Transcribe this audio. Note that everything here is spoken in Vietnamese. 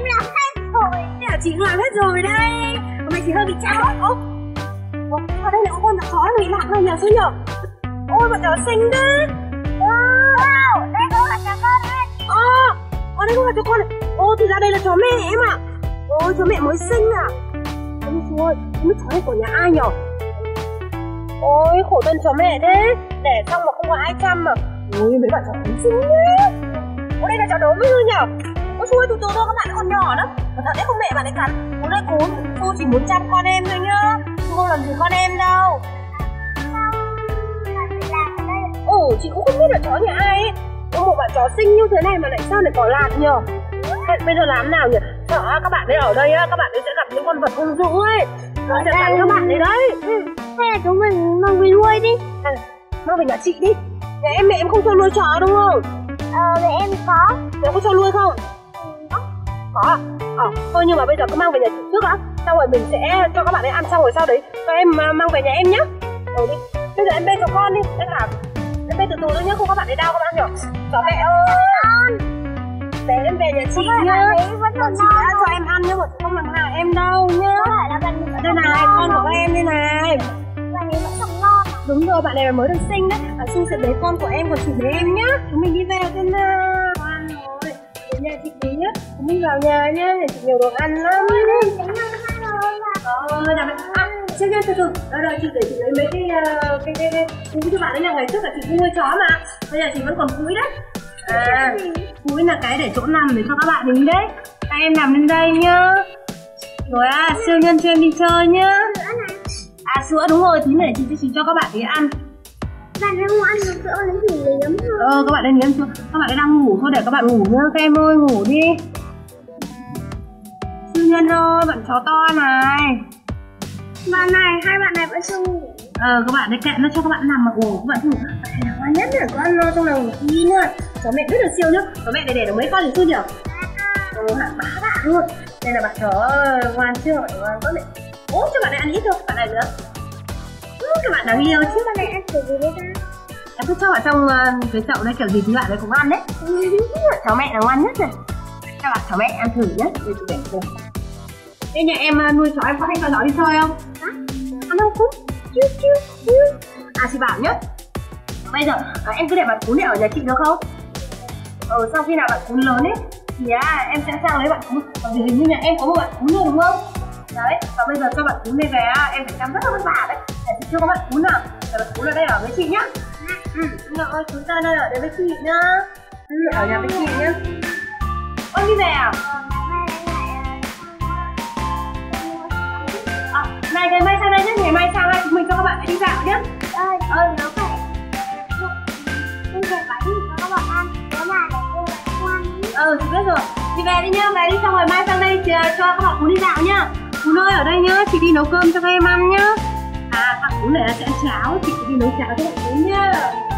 làm hết rồi. Thế là chị làm hết rồi đây. Hôm nay chị hơi bị cháo. Ở đây lại có con chó bị lạc này nhỉ, sao nhỉ? Ôi, bọn chó xinh đấy. Wow, đây có là chó con đấy. Ở đây có là chó con này. Thì ra đây là chó mẹ em ạ. Ôi, chó mẹ mới sinh à. Ôi trời, không biết chó này của nhà ai nhỉ? Ôi, khổ thân chó mẹ thế. Đẻ xong mà không có ai chăm mà. Ôi, mấy bạn chó cũng xinh đấy. Ôi, đây là chó đấu với nhỉ? Ôi xui, từ từ thôi, các bạn còn nhỏ lắm. Thật đấy, không mẹ bạn ấy cắn. Ôi đây cô chỉ muốn chăm con em thôi nhá. Cô làm gì con em đâu. Chị cũng không biết là chó nhà ai ấy. Một bạn chó xinh như thế này mà lại sao lại có lạc nhỉ? Bây giờ làm nào nhỉ? Sợ các bạn ấy ở đây á, các bạn ấy sẽ gặp những con vật hung dữ ấy. Nó sẽ cắn các bạn ấy đấy. Hay là chúng mình mang về nuôi đi. Mang về nhà chị đi. Nhà em mẹ em không cho nuôi chó đúng không? Mẹ em có. Mẹ có cho nuôi không? Có à? Thôi nhưng mà bây giờ cứ mang về nhà chị trước á. Xong rồi mình sẽ cho các bạn ấy ăn xong rồi sau đấy cho em mang về nhà em nhá. Đi. Bây giờ em bê cho con đi. Em bê từ từ thôi nhá, không các bạn ấy đau các bạn hiểu. Chó mẹ ơi. Để em về nhà chị nhá. Chị đã cho em ăn nhưng mà chị không làm hại em đâu nhá. Đây này, con của các em đây này. Bạn ấy vẫn còn ngon. Đúng rồi, bạn này mới được sinh đấy. Xu sẽ bế con của em, của chị bế em nhá. Chúng mình đi về xem nào. Ngoan rồi. Đến nhà chị tí nhá. Chúng mình vào nhà nhá, nhà chị nhiều đồ ăn lắm. Chưa nha, từ từ. Rồi chị để chị lấy mấy cái cúi cho bạn ấy, là ngày trước là chị nuôi chó mà. Bây giờ chị vẫn còn cúi đấy. Cúi là cái để chỗ nằm để cho các bạn ấy đấy. Các em nằm lên đây nhá. Rồi siêu nhân cho em đi chơi nhá. Sữa đúng rồi, tí này chị cho các bạn ấy ăn. Bạn ấy không ăn được sữa, lấy gì liếm thôi. Các bạn ấy liếm chưa? Các bạn ấy đang ngủ thôi, để các bạn ngủ nhá. Các em ơi, ngủ đi. Siêu nhân ơi, bạn chó to này. Bạn này, hai bạn này vẫn chưa ngủ. Các bạn ấy kệ nó cho các bạn nằm mà ngủ. Các bạn ngủ. Bạn này là ngoan nhất nhỉ, con lo trong lòng ngủ đi nữa. Chó mẹ rất là siêu nhá. Chó mẹ này đẻ được mấy con thì chưa nhỉ? Hạng 3 bạn luôn. Đây là bạn chó ngoan chưa? Ngoan quá mẹ. Cho bạn này ăn ít thôi, bạn này nữa. Các bạn đáng yêu chứ. Bạn này ăn kiểu gì đấy ta? Em cứ cho vào trong cái chậu đấy, kiểu gì thì bạn ấy cũng ăn đấy. Cháu mẹ là ngoan nhất rồi. Cho bạn cháu mẹ ăn thử nhé. Để chị để rồi. Thế nhà em nuôi chó, em có hay cho chó đi chơi không? Ăn không cún? Chị bảo nhá. Bây giờ em cứ để bạn cún này ở nhà chị được không? Sau khi nào bạn cún lớn ấy thì em sẽ sang lấy bạn cún. Còn vì hình như nhà em có một bạn cún rồi đúng không? Đấy, và bây giờ cho bạn cún này về em phải chăm rất là vất vả đấy. Chị chưa có bạn cún nào. Để bạn cún ở đây ở với chị nhá. Rồi, chúng ta đây ở đây với chị nhá. Ở nhà với chị nhá. Con đi về à? Này, ngày mai sang đây nhé, ngày mai sang đây chúng mình cho các bạn đi dạo nhé. Nó phải không phải bánh cho các bạn ăn. Đó là để cô lại ngoan. Chị biết rồi. Chị về đi nhá, về đi xong rồi mai sang đây cho các bạn Cún đi dạo nhá. Cún ơi, ở đây nhá, chị đi nấu cơm cho các em ăn nhá. Thằng Cún này sẽ ăn cháo, chị đi nấu cháo cho các bạn Cún nhá.